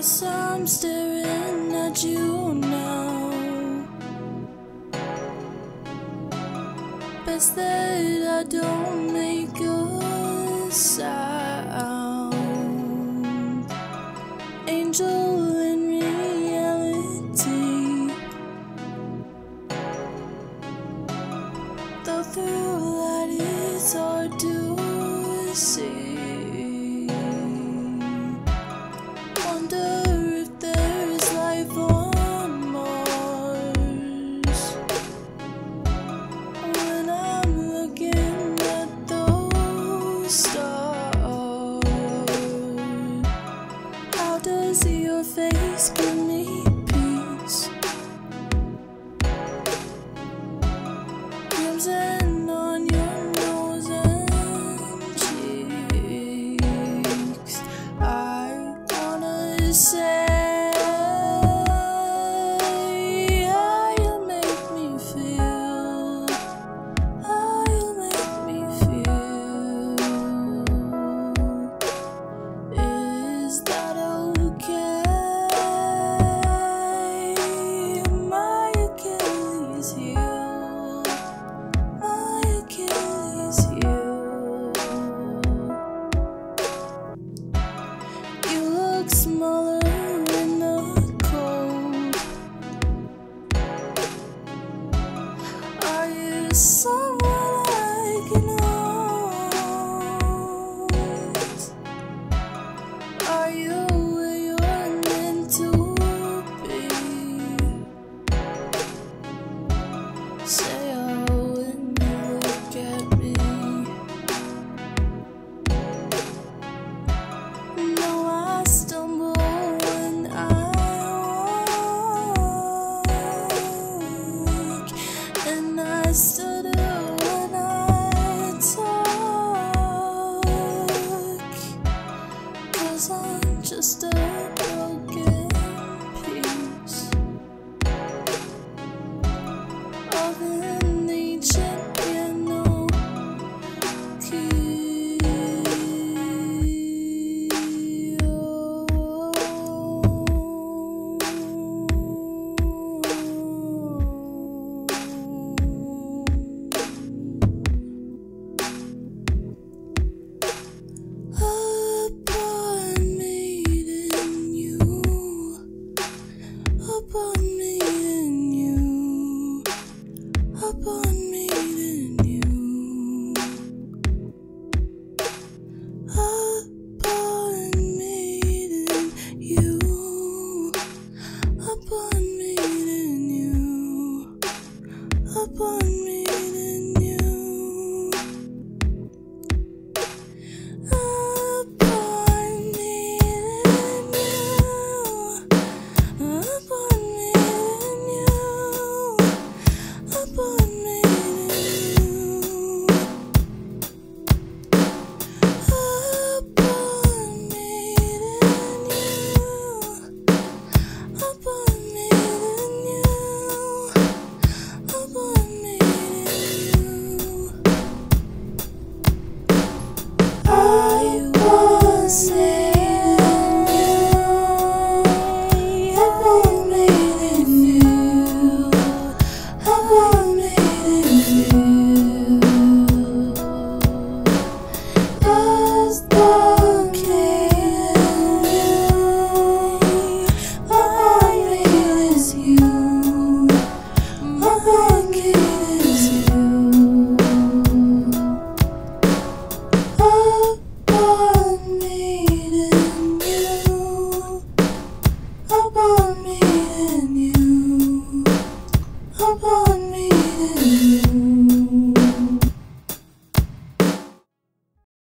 Guess I'm staring at you now. Best that I don't make a sound. Angel in reality, though through that it's hard to see. Wonder if there's life on Mars. When I'm looking at those stars, how does your face give me peace? Crimson on your nose and cheeks. I wanna say how you make me feel, how you make me feel. Is that okay? My Achilles heel, my Achilles heel. You look smaller in the cold. Are you someone I can hold? Are you where you're meant to be? Say oh when you look at me. No, I stumble when I walk, and I stutter when I talk, 'cause I'm just a broken